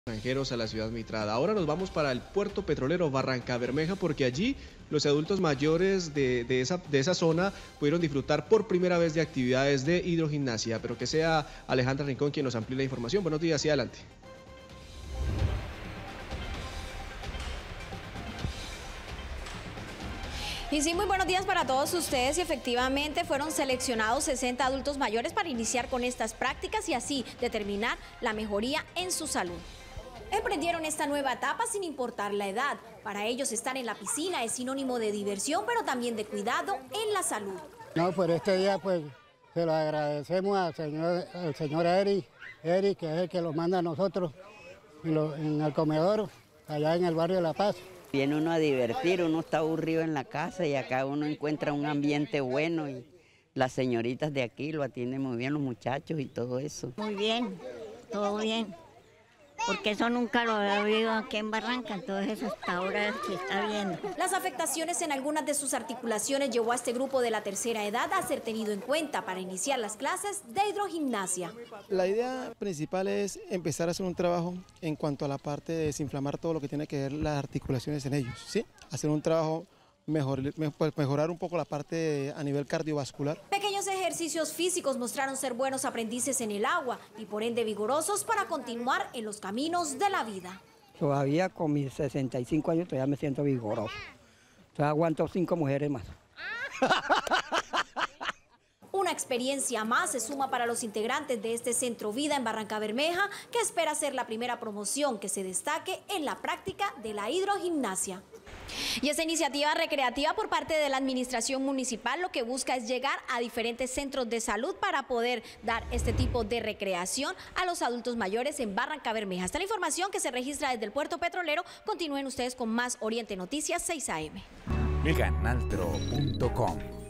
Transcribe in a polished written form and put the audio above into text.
Extranjeros a la ciudad mitrada. Ahora nos vamos para el puerto petrolero Barrancabermeja porque allí los adultos mayores de esa zona pudieron disfrutar por primera vez de actividades de hidrogimnasia. Pero que sea Alejandra Rincón quien nos amplíe la información. Buenos días y adelante. Y sí, muy buenos días para todos ustedes. Y efectivamente fueron seleccionados 60 adultos mayores para iniciar con estas prácticas y así determinar la mejoría en su salud. Emprendieron esta nueva etapa sin importar la edad. Para ellos estar en la piscina es sinónimo de diversión, pero también de cuidado en la salud. No, por este día pues se lo agradecemos al señor Eric, que es el que lo manda a nosotros en el comedor, allá en el barrio de La Paz. Viene uno a divertir, uno está aburrido en la casa y acá uno encuentra un ambiente bueno y las señoritas de aquí lo atienden muy bien, los muchachos y todo eso. Muy bien, todo bien, porque eso nunca lo había vivido aquí en Barranca, entonces eso hasta ahora se está viendo. Las afectaciones en algunas de sus articulaciones llevó a este grupo de la tercera edad a ser tenido en cuenta para iniciar las clases de hidrogimnasia. La idea principal es empezar a hacer un trabajo en cuanto a la parte de desinflamar todo lo que tiene que ver las articulaciones en ellos, ¿sí? Hacer un trabajo mejorar un poco la parte a nivel cardiovascular. Pequeños ejercicios físicos mostraron ser buenos aprendices en el agua y por ende vigorosos para continuar en los caminos de la vida. Todavía con mis 65 años todavía me siento vigoroso. Todavía aguanto 5 mujeres más. Una experiencia más se suma para los integrantes de este Centro Vida en Barrancabermeja, que espera ser la primera promoción que se destaque en la práctica de la hidrogimnasia. Y esta iniciativa recreativa por parte de la administración municipal lo que busca es llegar a diferentes centros de salud para poder dar este tipo de recreación a los adultos mayores en Barrancabermeja. Esta es la información que se registra desde el puerto petrolero. Continúen ustedes con más Oriente Noticias 6 AM. Meganaltro.com